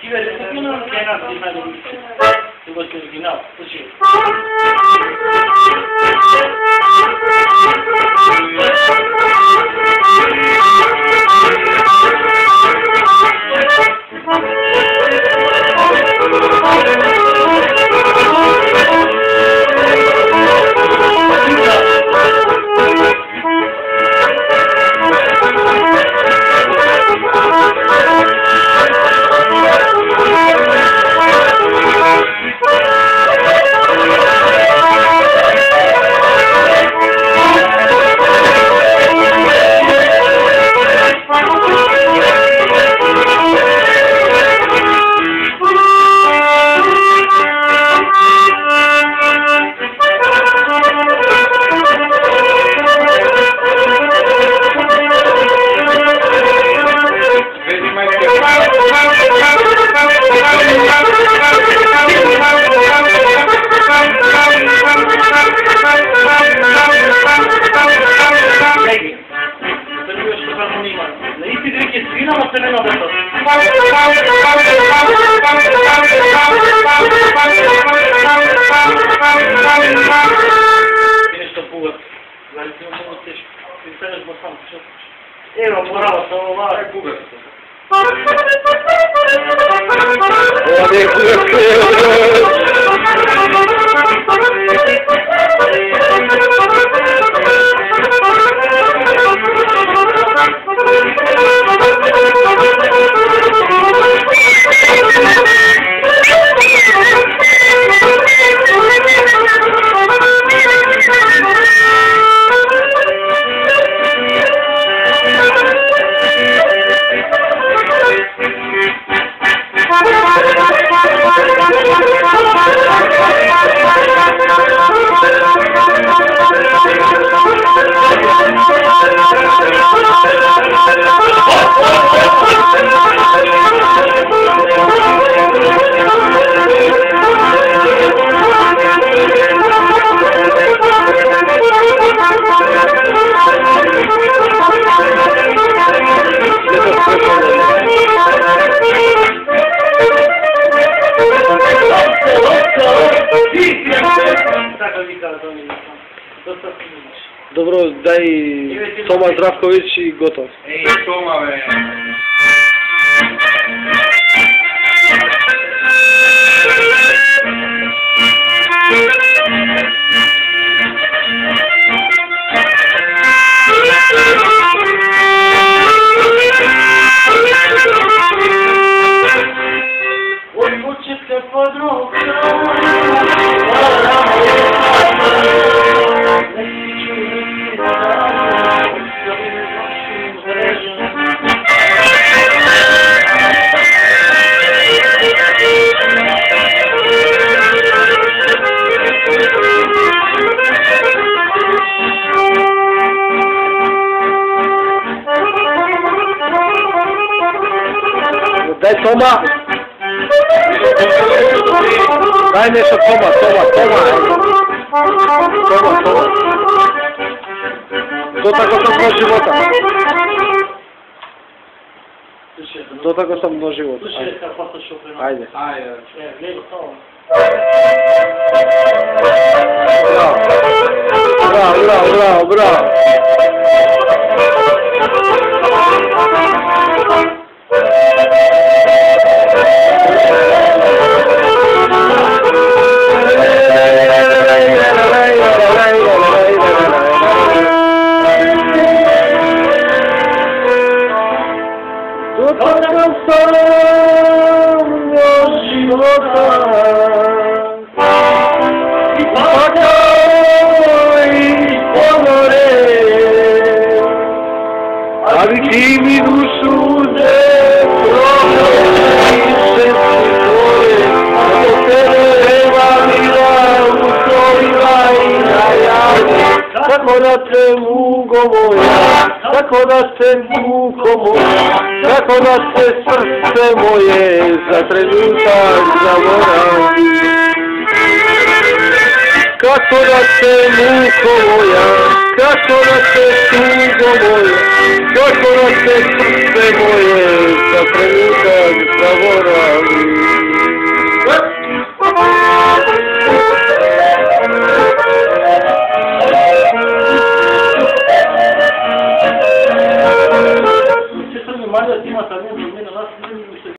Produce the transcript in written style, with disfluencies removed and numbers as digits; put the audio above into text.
scrivere un pochino che è nato di mano di se vuoi originale, così. Evo, moralo se ovo malo je bugarsko. Dobro, daj Toma Zdravković i gotov. Ej, Toma, be! Odlučite pod rukom, Daj Toma! Daj nešto Toma! Do tako sam do života. Do tako sam do života. Ajde. Bravo. Dotako sam do života i pakao iz ponore, ali ti mi dušu uzeo i srce tvoje, do tebe evanila uslovila i najavila. Tako da te mugo moja, tako da te muko moja, tako da te srce moje za trenutak zamora. Kako da te muko moja, kako da te tugo moja, Zakorače srce moje, za trenutak zaboravi. Če sem imel malo, da ti ima ta